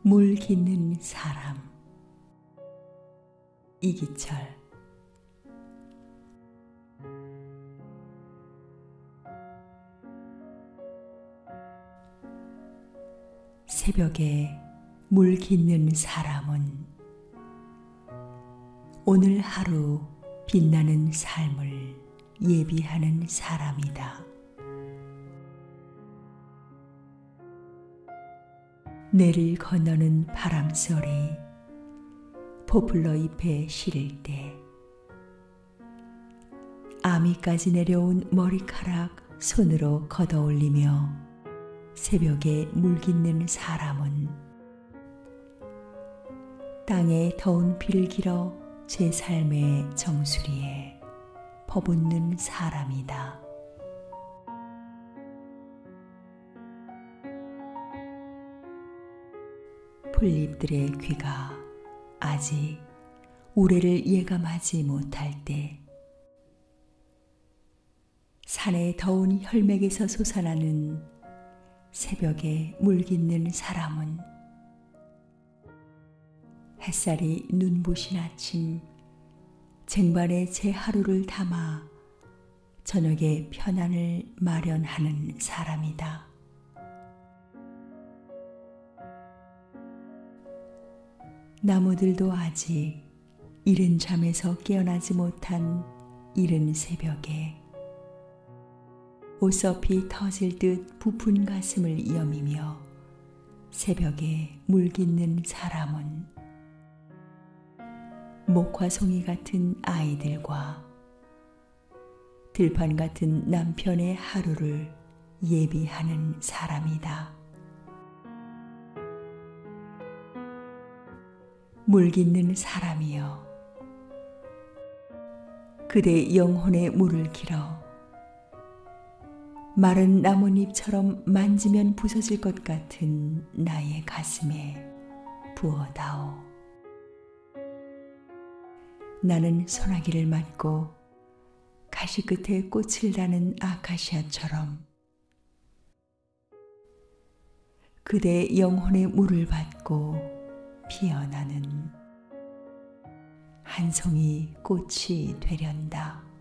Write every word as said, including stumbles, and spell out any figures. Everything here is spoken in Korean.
물 깃는 사람. 이기철. 새벽에 물 깃는 사람은 오늘 하루 빛나는 삶을 예비하는 사람이다. 내를 건너는 바람소리, 포플러 잎에 시릴 때, 아미까지 내려온 머리카락 손으로 걷어올리며 새벽에 물 깃는 사람은 땅에 더운 비를 길어 제 삶의 정수리에 퍼붓는 사람이다. 풀잎들의 귀가 아직 우레를 예감하지 못할 때, 산의 더운 혈맥에서 솟아나는 새벽에 물 깃는 사람은 햇살이 눈부신 아침 쟁반에 제 하루를 담아 저녁에 편안을 마련하는 사람이다. 나무들도 아직 이른 잠에서 깨어나지 못한 이른 새벽에 오서피 터질 듯 부푼 가슴을 여미며 새벽에 물 깃는 사람은 목화송이 같은 아이들과 들판 같은 남편의 하루를 예비하는 사람이다. 물 깃는 사람이여, 그대 영혼의 물을 길어 마른 나뭇잎처럼 만지면 부서질 것 같은 나의 가슴에 부어다오. 나는 소나기를 맞고 가시 끝에 꽃을 다는 아카시아처럼 그대의 영혼의 물을 받고 피어나는 한 송이 꽃이 되련다.